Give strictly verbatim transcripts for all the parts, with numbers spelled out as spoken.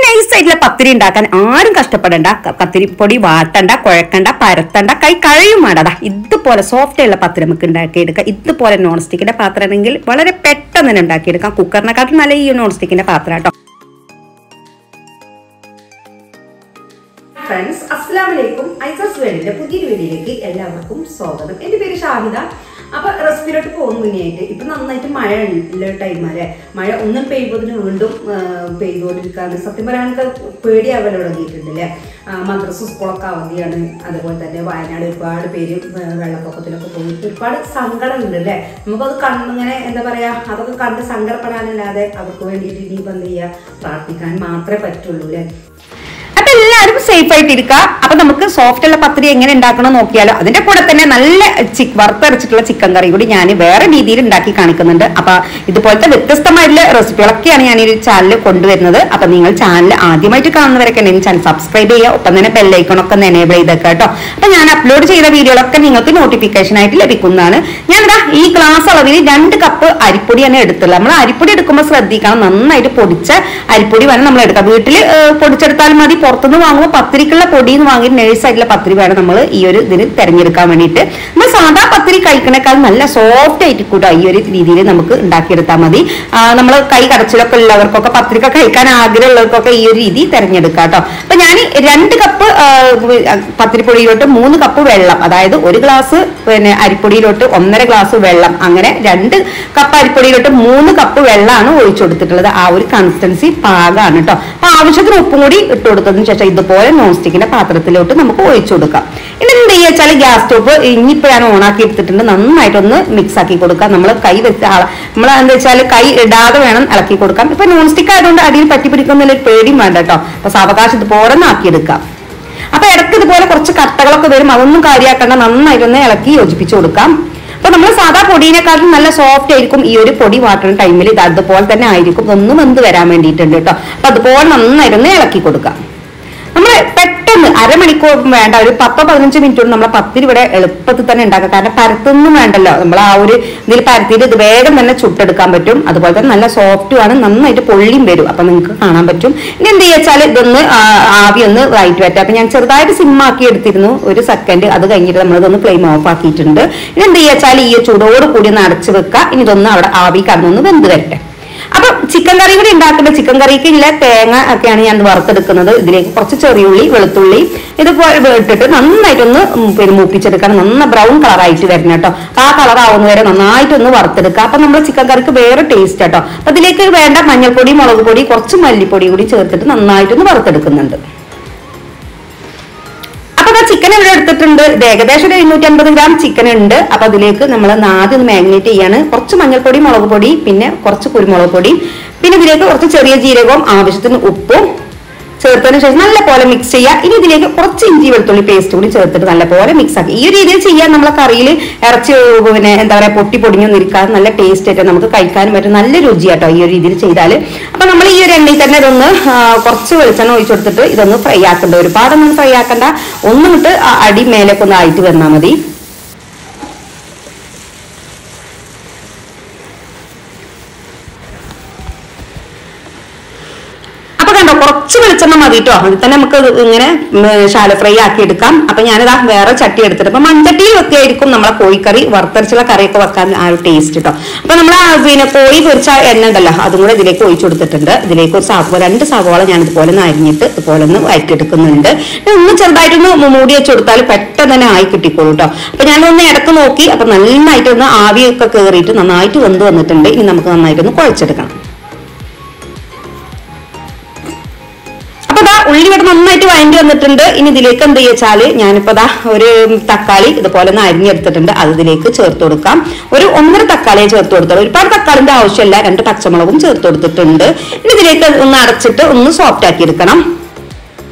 Nice ആയിട്ടുള്ള പത്തിരി ഉണ്ടാക്കാൻ ആരും കഷ്ടപ്പെടണ്ട. കത്തിരിപ്പൊടി വാട്ടണ്ട, കുഴക്കണ്ട, പരത്തണ്ട, കൈ കഴിയും വേണ്ടതാ. ഇതുപോലെ സോഫ്റ്റ് ആയിട്ടുള്ള പത്തിരി നമുക്ക് ഉണ്ടാക്കിയെടുക്കാം. ഇതുപോലെ നോൺ സ്റ്റിക്കിന്റെ പാത്രം ആണെങ്കിൽ വളരെ പെട്ടെന്ന് തന്നെ ഉണ്ടാക്കിയെടുക്കാം. കുക്കറിനെക്കാട്ടും നല്ല ഈ നോൺ സ്റ്റിക്കിന്റെ പാത്രം കേട്ടോ. ഫ്രണ്ട്സ്, അസ്സലാമു അലൈക്കും. ഐസസ് വേൾഡിന്റെ പുതിയൊരു വീഡിയോയിലേക്ക് എല്ലാവർക്കും സ്വാഗതം. എന്റെ പേര് ഷാഹിദ. അപ്പൊ റെസിപ്പിയിലോട്ട് പോകുന്ന മുന്നേയായിട്ട് ഇപ്പൊ നന്നായിട്ട് മഴ ഉള്ള ടൈമല്ലേ, മഴ ഒന്നും പെയ്യുമ്പോതിന് വീണ്ടും പെയ്തുകൊണ്ടിരിക്കാണ്. സത്യം പറയാനൊക്കെ പേടിയാവാൻ തുടങ്ങിയിട്ടുണ്ടല്ലേ. മദ്രസ സ്കൂളൊക്കെ അവധിയാണ്. അതുപോലെ തന്നെ വയനാട് ഒരുപാട് പേര് വെള്ളപ്പൊക്കത്തിലൊക്കെ പോയിട്ട് ഒരുപാട് സങ്കടം ഉണ്ട് അല്ലേ. നമുക്കത് കണ്ടിങ്ങനെ എന്താ പറയാ, അതൊക്കെ കണ്ട് സങ്കടപ്പെടാനല്ലാതെ അവർക്ക് വേണ്ടിയിട്ട് ഇനിയിപ്പോൾ എന്ത് ചെയ്യുക, പ്രാർത്ഥിക്കാൻ മാത്രമേ പറ്റുള്ളൂ അല്ലേ. അപ്പൊ എല്ലാവരും സേഫ് ആയിട്ടിരിക്കുക. അപ്പൊ നമുക്ക് സോഫ്റ്റ് ഉള്ള പത്തിരി എങ്ങനെ ഉണ്ടാക്കണം നോക്കിയാലോ. അതിന്റെ കൂടെ തന്നെ നല്ല വറുത്തരച്ചിട്ടുള്ള ചിക്കൻ കറി കൂടി ഞാൻ വേറെ രീതിയിൽ ഉണ്ടാക്കി കാണിക്കുന്നുണ്ട്. അപ്പൊ ഇതുപോലത്തെ വ്യത്യസ്തമായിട്ടുള്ള റെസിപ്പികളൊക്കെയാണ് ഞാൻ ഈ ചാനൽ കൊണ്ടുവരുന്നത്. അപ്പൊ നിങ്ങൾ ചാനൽ ആദ്യമായിട്ട് കാണുന്നവരൊക്കെ ഉണ്ടെങ്കിൽ ചാനൽ സബ്സ്ക്രൈബ് ചെയ്യുക, ഒപ്പം തന്നെ ബെല്ലൈക്കണൊക്കെ ഒന്ന് എനേബിൾ ചെയ്തേക്കാം കേട്ടോ. അപ്പൊ ഞാൻ അപ്ലോഡ് ചെയ്ത വീഡിയോകളൊക്കെ നിങ്ങൾക്ക് നോട്ടിഫിക്കേഷൻ ആയിട്ട് ലഭിക്കുന്നതാണ്. ഞാനിതാ ഈ ഗ്ലാസ് അളവിൽ രണ്ട് കപ്പ് അരിപ്പൊടിയാണ് എടുത്തുള്ളത്. നമ്മൾ അരിപ്പൊടി എടുക്കുമ്പോൾ ശ്രദ്ധിക്കണം, നന്നായിട്ട് പൊടിച്ച അരിപ്പൊടി വേണം നമ്മൾ എടുക്കാം. വീട്ടിൽ പൊടിച്ചെടുത്താൽ മതി. പുറത്തുനിന്ന് വാങ്ങുമ്പോൾ പത്തിരിക്കുള്ള പൊടി എന്ന് വാങ്ങി നൈസായിട്ടുള്ള പത്തിരി വേണം നമ്മൾ ഈ ഒരു ഇതിന് തിരഞ്ഞെടുക്കാൻ വേണ്ടിയിട്ട്. നമ്മൾ സാധാ പത്തിരി കഴിക്കണേക്കാൾ നല്ല സോഫ്റ്റ് ആയിട്ട് കൂട്ടോ ഈ ഒരു രീതിയിൽ നമുക്ക് ഉണ്ടാക്കിയെടുത്താൽ മതി. നമ്മൾ കൈ കടച്ചിലൊക്കെ ഉള്ളവർക്കൊക്കെ പത്തിരിക്ക കഴിക്കാൻ ആഗ്രഹമുള്ളവർക്കൊക്കെ ഈ ഒരു രീതി തിരഞ്ഞെടുക്കാം കേട്ടോ. അപ്പൊ ഞാൻ രണ്ട് കപ്പ് പത്തിരിപ്പൊടിയിലോട്ട് മൂന്ന് കപ്പ് വെള്ളം, അതായത് ഒരു ഗ്ലാസ് പിന്നെ അരിപ്പൊടിയിലോട്ട് ഒന്നര ഗ്ലാസ് വെള്ളം, അങ്ങനെ രണ്ട് കപ്പ് അരിപ്പൊടിയിലോട്ട് മൂന്ന് കപ്പ് വെള്ളമാണ് ഒഴിച്ചു കൊടുത്തിട്ടുള്ളത്. ആ ഒരു കൺസിസ്റ്റൻസി പാകമാണ് കേട്ടോ. അപ്പൊ ആവശ്യത്തിന് ഉപ്പും കൂടി ഇട്ട് കൊടുത്തതിന് ശേഷം ഇതുപോലെ നോൺ സ്റ്റിക്കിന്റെ പാത്രത്തിലോട്ട് നമുക്ക് ഒഴിച്ചു കൊടുക്കാം. ഇനി എന്ത് ചെയ്യുക വെച്ചാൽ ഗ്യാസ് സ്റ്റോപ്പ് ഇനിയിപ്പോ ഞാൻ ഓണാക്കി എടുത്തിട്ടുണ്ട്. നന്നായിട്ടൊന്ന് മിക്സ് ആക്കി കൊടുക്കാം. നമ്മൾ കൈ വെച്ച് നമ്മൾ എന്താ വെച്ചാൽ കൈ ഇടാതെ വേണം ഇളക്കി കൊടുക്കാം. ഇപ്പൊ നോൺ സ്റ്റിക്ക് ആയതുകൊണ്ട് അടിയിൽ പറ്റി പിടിക്കുന്നതിൽ പേടിയും വേണ്ട കേട്ടോ. അപ്പൊ സാവകാശം ഇതുപോലെ ആക്കിയെടുക്കാം. അപ്പൊ ഇടയ്ക്ക് ഇതുപോലെ കുറച്ച് കട്ടകളൊക്കെ വരും, അതൊന്നും കാര്യമാക്കണ്ട. നന്നായിട്ടൊന്ന് ഇളക്കി യോജിപ്പിച്ചു കൊടുക്കാം. അപ്പൊ നമ്മൾ സാധാ പൊടിയെക്കാളും നല്ല സോഫ്റ്റ് ആയിരിക്കും ഈ ഒരു പൊടി വാട്ടുന്ന ടൈമിൽ. ഇത് അതുപോലെ തന്നെ ആയിരിക്കും, ഒന്നും വെന്ത് വരാൻ വേണ്ടിയിട്ടുണ്ട് കേട്ടോ. അപ്പൊ അതുപോലെ നന്നായിട്ടൊന്ന് ഇളക്കി കൊടുക്കാം. നമ്മൾ പെട്ടെന്ന് അരമണിക്കൂർ വേണ്ട, ഒരു പത്തോ പതിനഞ്ച് മിനിറ്റ് കൊണ്ട് നമ്മളെ പത്തിരി ഇവിടെ എളുപ്പത്തിൽ തന്നെ ഉണ്ടാക്കാം. കാരണം പരത്തൊന്നും വേണ്ടല്ലോ, നമ്മൾ ആ ഒരു ഇതിൽ പരത്തിയിട്ട് ഇത് വേഗം തന്നെ ചുട്ടെടുക്കാൻ പറ്റും. അതുപോലെ തന്നെ നല്ല സോഫ്റ്റുമാണ്, നന്നായിട്ട് പൊള്ളിയും വരും. അപ്പൊ നിങ്ങൾക്ക് കാണാൻ പറ്റും. ഇനി എന്ത് വെച്ചാൽ ഇതൊന്ന് ആവി ഒന്ന് വൈറ്റ് വറ്റാം. അപ്പൊ ഞാൻ ചെറുതായിട്ട് സിമ്മാക്കി എടുത്തിരുന്നു ഒരു സെക്കൻഡ്. അത് കഴിഞ്ഞിട്ട് നമ്മളിതൊന്ന് ഫ്ലെയിം ഓഫ് ആക്കിയിട്ടുണ്ട്. ഇനി എന്ത് വെച്ചാൽ ഈ ചൂടോട് കൂടി ഒന്ന് അടച്ചു വെക്കുക. ഇനി ഇതൊന്ന് അവിടെ ആവി കടന്നൊന്ന് വെന്ത് വരട്ടെ. അപ്പൊ ചിക്കൻ കറി കൂടി ഉണ്ടാക്കേണ്ട. ചിക്കൻ കറിക്ക് ഇല്ല തേങ്ങ ഒക്കെയാണ് ഞാൻ വറുത്തെടുക്കുന്നത്. ഇതിലേക്ക് കുറച്ച് ചെറിയുള്ളി, വെളുത്തുള്ളി ഇതുപോലെ ഇട്ടിട്ട് നന്നായിട്ടൊന്ന് പിന്നെ മൂപ്പിച്ചെടുക്കണം. നന്നായി ബ്രൗൺ കളറായിട്ട് വരണം കേട്ടോ. അപ്പൊ ആ കളർ ആവുന്ന വരെ നന്നായിട്ടൊന്ന് വറുത്തെടുക്കുക. അപ്പൊ നമ്മുടെ ചിക്കൻ കറിക്ക് വേറെ ടേസ്റ്റ് കേട്ടോ. അപ്പൊ ഇതിലേക്ക് വേണ്ട മഞ്ഞൾപ്പൊടി, മുളക് പൊടി, കുറച്ച് മല്ലിപ്പൊടി കൂടി ചേർത്തിട്ട് നന്നായിട്ടൊന്ന് വറുത്തെടുക്കുന്നുണ്ട്. ചിക്കൻ ഇവിടെ എടുത്തിട്ടുണ്ട്. ഇത് ഏകദേശം ഒരു എഴുന്നൂറ്റി അമ്പത് ഗ്രാം ചിക്കൻ ഉണ്ട്. അപ്പൊ അതിലേക്ക് നമ്മൾ ആദ്യം മാഗ്നേറ്റ് ചെയ്യാണ്. കുറച്ച് മഞ്ഞൾപ്പൊടി, മുളക് പൊടി, പിന്നെ കുറച്ച് കുരുമുളക് പൊടി, പിന്നെ ഇതിലേക്ക് കുറച്ച് ചെറിയ ജീരകവും ആവശ്യത്തിന് ഉപ്പും ചേർത്തതിന് ശേഷം നല്ല പോലെ മിക്സ് ചെയ്യുക. ഇനി ഇതിലേക്ക് കുറച്ച് ഇഞ്ചി വെളുത്തുള്ളി പേസ്റ്റ് കൂടി ചേർത്തിട്ട് നല്ല പോലെ മിക്സ് ആക്കി. ഈ ഒരു രീതിയിൽ ചെയ്യാൻ നമ്മളെ കറിയിൽ ഇറച്ചി പിന്നെ എന്താ പറയാ പൊട്ടി പൊടിഞ്ഞൊന്നും ഇരിക്കാതെ നല്ല ടേസ്റ്റ് ആയിട്ട് നമുക്ക് കഴിക്കാനും പറ്റും. നല്ല രുചിയാട്ടോ ഈ ഒരു രീതിയിൽ ചെയ്താൽ. അപ്പൊ നമ്മൾ ഈ ഒരു എണ്ണയിൽ തന്നെ ഇതൊന്ന് കുറച്ച് വെളിച്ചെണ്ണ ഒഴിച്ചു കൊടുത്തിട്ട് ഇതൊന്ന് ഫ്രൈ ആക്കണ്ട. ഒരുപാടൊന്നും ഫ്രൈ ആക്കണ്ട, ഒന്നും ഇട്ട് അടി മേലേക്ക് ഒന്ന് ആയിട്ട് വന്നാൽ മതി. കുറച്ച് വെളിച്ചെണ്ണ മതി കേട്ടോ. അതിൽ തന്നെ നമുക്ക് ഇങ്ങനെ ശാല ഫ്രൈ ആക്കി എടുക്കാം. അപ്പൊ ഞാനിതാ വേറെ ചട്ടി എടുത്തിട്ട്, അപ്പൊ മൺചട്ടിയിൽ ഒക്കെ ആയിരിക്കും നമ്മളെ കോഴിക്കറി വറുത്തരച്ചുള്ള കറിയൊക്കെ വെക്കാൻ ആ ഒരു ടേസ്റ്റ് കേട്ടോ. അപ്പൊ നമ്മൾ പിന്നെ കോഴി പൊരിച്ച എണ്ണ ഉണ്ടല്ലോ, അതും കൂടെ ഇതിലേക്ക് ഒഴിച്ചു കൊടുത്തിട്ടുണ്ട്. ഇതിലേക്ക് ഒരു സാവ രണ്ട് സവോള ഞാൻ ഇതുപോലെ ഒന്ന് അരിഞ്ഞിട്ട് ഇതുപോലെ ഒന്ന് വഴറ്റിയെടുക്കുന്നുണ്ട്. ഒന്ന് ചെറുതായിട്ടൊന്ന് മൂടി വെച്ച് കൊടുത്താൽ പെട്ടെന്ന് തന്നെ ആയി കിട്ടിക്കോളൂ കേട്ടോ. അപ്പൊ ഞാനൊന്ന് ഇടക്ക് നോക്കി. അപ്പൊ നന്നായിട്ടൊന്ന് ആവിയൊക്കെ കയറിയിട്ട് നന്നായിട്ട് വെന്ത് വന്നിട്ടുണ്ട്. ഇനി നമുക്ക് നന്നായിട്ടൊന്ന് കുഴച്ചെടുക്കണം. ഉള്ളി ഇവിടെ നന്നായിട്ട് വഴണ്ടി വന്നിട്ടുണ്ട്. ഇനി ഇതിലേക്ക് എന്ത് വെച്ചാല് ഞാനിപ്പോ ദാ ഒരു തക്കാളി ഇതുപോലെ ഒന്ന് അരിഞ്ഞെടുത്തിട്ടുണ്ട്. അത് ഇതിലേക്ക് ചേർത്ത് കൊടുക്കാം. ഒരു ഒന്നര തക്കാളിയെ ചേർത്ത് കൊടുത്തോളൂ. ഒരുപാട് തക്കാളിന്റെ ആവശ്യമില്ല. രണ്ട് പച്ചമുളകും ചേർത്ത് കൊടുത്തിട്ടുണ്ട്. ഇനി ഇതിലേക്ക് ഒന്ന് അടച്ചിട്ട് ഒന്ന് സോഫ്റ്റ് ആക്കി എടുക്കണം.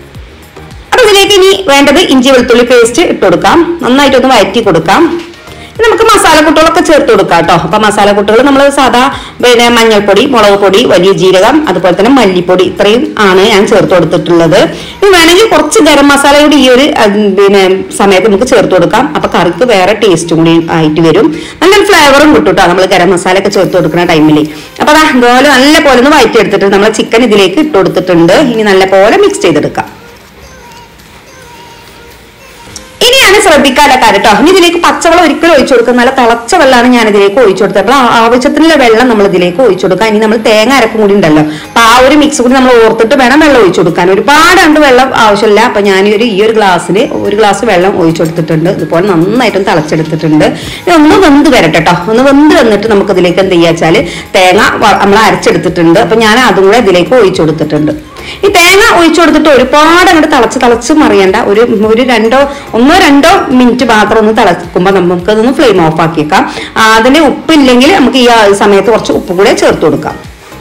അപ്പൊ ഇതിലേക്ക് ഇനി വേണ്ടത് ഇഞ്ചി വെളുത്തുള്ളി പേസ്റ്റ് ഇട്ട് കൊടുക്കാം. നന്നായിട്ടൊന്ന് വഴറ്റി കൊടുക്കാം. നമുക്ക് മസാലക്കൂട്ടുകളൊക്കെ ചേർത്ത് കൊടുക്കാം കേട്ടോ. അപ്പൊ മസാലക്കൂട്ടുകൾ നമ്മൾ സാധാ പിന്നെ മഞ്ഞൾപ്പൊടി, മുളക് പൊടി, വലിയ ജീരകം, അതുപോലെ തന്നെ മല്ലിപ്പൊടി, ഇത്രയും ആണ് ഞാൻ ചേർത്ത് കൊടുത്തിട്ടുള്ളത്. ഇനി വേണമെങ്കിൽ കുറച്ച് ഗരം മസാല കൂടി ഈ ഒരു പിന്നെ സമയത്ത് നമുക്ക് ചേർത്ത് കൊടുക്കാം. അപ്പൊ കറിക്ക് വേറെ ടേസ്റ്റും കൂടി ആയിട്ട് വരും, നല്ലൊരു ഫ്ലേവറും കിട്ടും കേട്ടോ നമ്മൾ ഗരം മസാല ഒക്കെ ചേർത്ത് കൊടുക്കുന്ന ടൈമിൽ. അപ്പൊ അതാ അതുപോലെ നല്ല പോലെ ഒന്ന് വഴറ്റി എടുത്തിട്ട് നമ്മൾ ചിക്കൻ ഇതിലേക്ക് ഇട്ട് കൊടുത്തിട്ടുണ്ട്. ഇനി നല്ല പോലെ മിക്സ് ചെയ്തെടുക്കാം. ഇനിയാണ് ശ്രദ്ധിക്കാനുള്ള കാര്യം കേട്ടോ. ഇനി ഇതിലേക്ക് പച്ചവെള്ളം ഒരിക്കലും ഒഴിച്ചു കൊടുക്കുക. നല്ല തിളച്ച വെള്ളമാണ് ഞാൻ ഇതിലേക്ക് ഒഴിച്ചു കൊടുത്തത്. അപ്പോൾ ആവശ്യത്തിനുള്ള വെള്ളം നമ്മൾ ഇതിലേക്ക് ഒഴിച്ചു കൊടുക്കാം. ഇനി നമ്മൾ തേങ്ങ അരക്കും കൂടി ഉണ്ടല്ലോ, അപ്പൊ ആ ഒരു മിക്സ് കൂടി നമ്മൾ ഓർത്തിട്ട് വേണം വെള്ളം ഒഴിച്ചു കൊടുക്കാൻ. ഒരുപാട് കണ്ട് വെള്ളം ആവശ്യമില്ല. അപ്പൊ ഞാൻ ഒരു ഈ ഒരു ഗ്ലാസ്സിന് ഒരു ഗ്ലാസ് വെള്ളം ഒഴിച്ചു കൊടുത്തിട്ടുണ്ട്. ഇതുപോലെ നന്നായിട്ടും തിളച്ചെടുത്തിട്ടുണ്ട്. ഇനി ഒന്ന് വെന്ത് വരട്ടെ കേട്ടോ. ഒന്ന് വെന്ത് വന്നിട്ട് നമുക്ക് ഇതിലേക്ക് എന്ത് ചെയ്യാ വെച്ചാല് തേങ്ങ നമ്മൾ അരച്ചെടുത്തിട്ടുണ്ട്. അപ്പൊ ഞാൻ അതും കൂടെ ഇതിലേക്ക് ഒഴിച്ചു കൊടുത്തിട്ടുണ്ട്. ഈ തേങ്ങ ഒഴിച്ചു കൊടുത്തിട്ട് ഒരുപാട് അങ്ങോട്ട് തിളച്ച് തിളച്ച് മറിയണ്ട. ഒരു ഒരു രണ്ടോ ഒന്നോ രണ്ടോ മിനിറ്റ് മാത്രം ഒന്ന് തിളക്കുമ്പോൾ നമുക്ക് അതൊന്ന് ഫ്ലെയിം ഓഫ് ആക്കിയേക്കാം. അതിന് ഉപ്പില്ലെങ്കിൽ നമുക്ക് ഈ സമയത്ത് കുറച്ച് ഉപ്പ് കൂടെ ചേർത്ത് കൊടുക്കാം.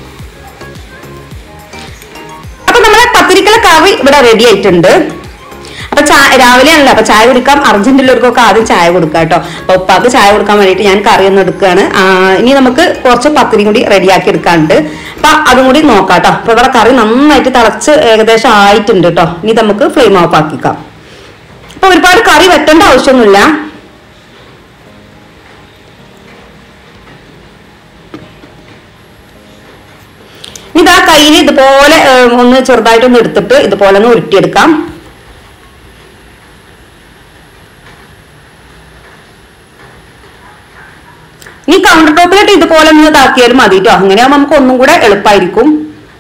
അപ്പൊ നമ്മളെ പത്തിരിക്കല കറി ഇവിടെ റെഡി ആയിട്ടുണ്ട്. അപ്പൊ ചായ രാവിലെ ആണല്ലോ, അപ്പൊ ചായ കുടിക്കാം. അർജന്റുള്ളവർക്കൊക്കെ ആദ്യം ചായ കൊടുക്കാം കേട്ടോ. അപ്പൊ ഉപ്പാക്ക് ചായ കൊടുക്കാൻ വേണ്ടിയിട്ട് ഞാൻ കറി ഒന്ന് എടുക്കുകയാണ്. ഇനി നമുക്ക് കുറച്ച് പത്തിരി കൂടി റെഡിയാക്കി എടുക്കാനുണ്ട്. അപ്പൊ അതും കൂടി നോക്കാം കേട്ടോ. അപ്പൊ ഇവിടെ കറി നന്നായിട്ട് തിളച്ച് ഏകദേശം ആയിട്ടുണ്ട് കേട്ടോ. ഇനി നമുക്ക് ഫ്ലെയിം ഓഫ് ആക്കിക്കാം. അപ്പൊ ഒരുപാട് കറി വെട്ടേണ്ട ആവശ്യമൊന്നുമില്ല. ഇതാ കയ്യിൽ ഇതുപോലെ ഒന്ന് ചെറുതായിട്ടൊന്ന് എടുത്തിട്ട് ഇതുപോലെ ഒന്ന് ഉരുട്ടിയെടുക്കാം. ഈ കൗണ്ടർ ടോപ്പിലിട്ട് ഇതുപോലെ ഒന്ന് ഇതാക്കിയാലും മതി കേട്ടോ. അങ്ങനെയാകുമ്പോൾ നമുക്ക് ഒന്നും കൂടെ എളുപ്പമായിരിക്കും.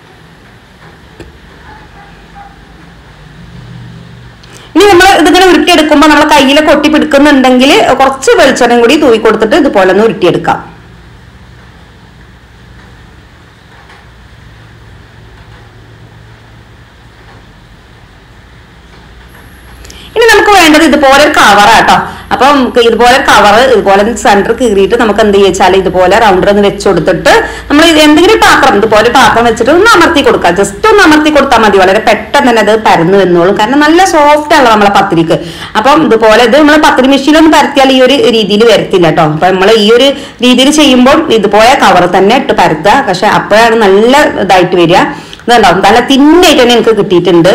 ഇനി നമ്മൾ ഇതിങ്ങനെ ഉരുട്ടിയെടുക്കുമ്പോൾ നമ്മളെ കയ്യിലൊക്കെ ഒട്ടി പിടിക്കുന്നുണ്ടെങ്കിൽ കുറച്ച് വെളിച്ചെണ്ണയും കൂടി തൂക്കി കൊടുത്തിട്ട് ഇതുപോലെ ഒന്ന് ഉരുട്ടിയെടുക്കാം. ഇനി നമുക്ക് വേണ്ടത് ഇതുപോലെ ഒരു കവറാട്ടോ. അപ്പം ഇതുപോലെ കവറ് ഇതുപോലെ സെന്റർ കീറിയിട്ട് നമുക്ക് എന്ത് ചെയ്യാച്ചാൽ ഇതുപോലെ റൗണ്ടർ ഒന്ന് വെച്ച് കൊടുത്തിട്ട് നമ്മൾ എന്തെങ്കിലും പാത്രം ഇതുപോലെ പാത്രം വെച്ചിട്ട് ഒന്ന് അമർത്തി കൊടുക്കുക. ജസ്റ്റ് ഒന്ന് അമർത്തി കൊടുത്താൽ മതി. വളരെ പെട്ടെന്ന് തന്നെ അത് പരന്നു വന്നോളും. കാരണം നല്ല സോഫ്റ്റ് ആണല്ലോ നമ്മളെ പത്തിരിക്ക്. അപ്പം ഇതുപോലെ ഇത് നമ്മൾ പത്തിരി മെഷീനൊന്നും പരത്തിയാൽ ഈ ഒരു രീതിയിൽ വരത്തില്ല കേട്ടോ. അപ്പൊ നമ്മൾ ഈ ഒരു രീതിയിൽ ചെയ്യുമ്പോൾ ഇതുപോലെ കവർ തന്നെ ഇട്ട് പരത്തുക. പക്ഷെ അപ്പോഴാണ് നല്ല ഇതായിട്ട് വരിക. ഇതുണ്ടാവും നല്ല തിന്നായിട്ട് തന്നെ എനിക്ക് കിട്ടിയിട്ടുണ്ട്.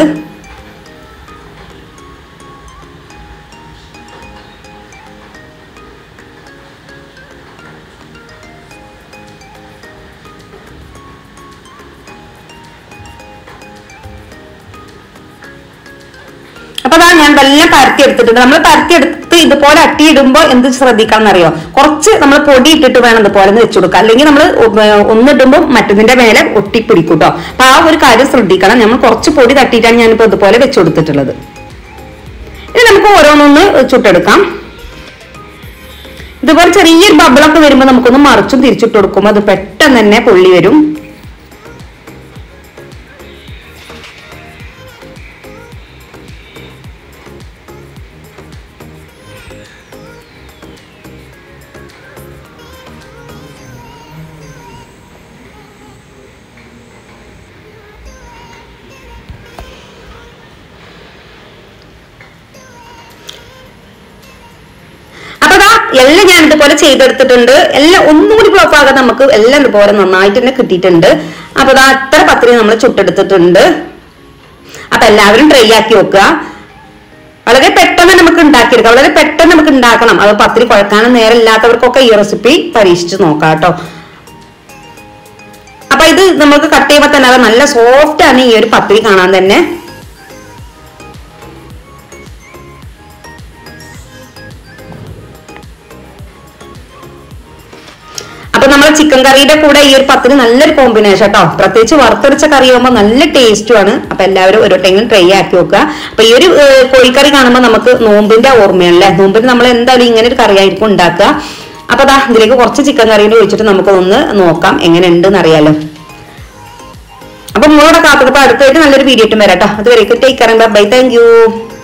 അപ്പൊ അതാ ഞാൻ എല്ലാം പരത്തി എടുത്തിട്ടുണ്ട്. നമ്മൾ പരത്തി എടുത്ത് ഇതുപോലെ അട്ടിയിടുമ്പോൾ എന്ത് ശ്രദ്ധിക്കണം എന്നറിയോ, കുറച്ച് നമ്മൾ പൊടി ഇട്ടിട്ട് വേണം ഇതുപോലെ ഒന്ന് വെച്ചു കൊടുക്കുക. അല്ലെങ്കിൽ നമ്മൾ ഒന്നിടുമ്പോൾ മറ്റതിന്റെ മേലെ ഒട്ടിപ്പിടിക്കും കേട്ടോ. അപ്പൊ ആ ഒരു കാര്യം ശ്രദ്ധിക്കണം. നമ്മൾ കുറച്ച് പൊടി തട്ടിയിട്ടാണ് ഞാനിപ്പോ ഇതുപോലെ വെച്ചു കൊടുത്തിട്ടുള്ളത്. ഇനി നമുക്ക് ഓരോന്നൊന്ന് ചുട്ടെടുക്കാം. ഇതുപോലെ ചെറിയൊരു ബബിളൊക്കെ വരുമ്പോൾ നമുക്കൊന്ന് മറിച്ചും തിരിച്ചിട്ട് കൊടുക്കുമ്പോൾ അത് പെട്ടെന്ന് തന്നെ പൊള്ളി വരും. എല്ലാം ഞാൻ ഇതുപോലെ ചെയ്തെടുത്തിട്ടുണ്ട്. എല്ലാം ഒന്നും കൂടി ഫ്ലോപ്പ് ആകാതെ നമുക്ക് എല്ലാം ഇതുപോലെ നന്നായിട്ട് തന്നെ കിട്ടിയിട്ടുണ്ട്. അപ്പൊ അതാ അത്ര പത്തിരി നമ്മൾ ചുട്ടെടുത്തിട്ടുണ്ട്. അപ്പൊ എല്ലാവരും ട്രൈ ആക്കി നോക്കുക. വളരെ പെട്ടെന്ന് നമുക്ക് ഉണ്ടാക്കിയെടുക്കാം. വളരെ പെട്ടെന്ന് നമുക്ക് ഉണ്ടാക്കണം. അത് പത്തിരി കുഴക്കാനും നേരം ഇല്ലാത്തവർക്കൊക്കെ ഈ റെസിപ്പി പരീക്ഷിച്ച് നോക്കാം കേട്ടോ. അപ്പൊ ഇത് നമുക്ക് കട്ട് ചെയ്യുമ്പോൾ തന്നെ അത് നല്ല സോഫ്റ്റ് ആണ് ഈ ഒരു പത്തിരി കാണാൻ തന്നെ. അപ്പൊ നമ്മൾ ചിക്കൻ കറിയുടെ കൂടെ ഈ ഒരു പത്തിരി നല്ലൊരു കോമ്പിനേഷൻ കേട്ടോ. പ്രത്യേകിച്ച് വറുത്തരച്ച കറി ആകുമ്പോൾ നല്ല ടേസ്റ്റും ആണ്. അപ്പൊ എല്ലാവരും ഒരു ടൈമിൽ ട്രൈ ആക്കി നോക്കുക. അപ്പൊ ഈ ഒരു കോഴിക്കറി കാണുമ്പോൾ നമുക്ക് നോമ്പിന്റെ ഓർമ്മയാണല്ലേ. നോമ്പിന് നമ്മൾ എന്തായാലും ഇങ്ങനെ ഒരു കറി ആയിരിക്കും ഉണ്ടാക്കുക. അപ്പൊ അതാ ഇതിലേക്ക് കുറച്ച് ചിക്കൻ കറിയിൽ ഒഴിച്ചിട്ട് നമുക്ക് ഒന്ന് നോക്കാം എങ്ങനെ ഉണ്ടെന്ന് അറിയാലോ. അപ്പൊ മോടെ കാത്തിരിപ്പ് അടുത്തായിട്ട് നല്ലൊരു വീഡിയോ ഇട്ടും വരാം കേട്ടോ. അതുവരേക്കും take care. Bye. Thank U.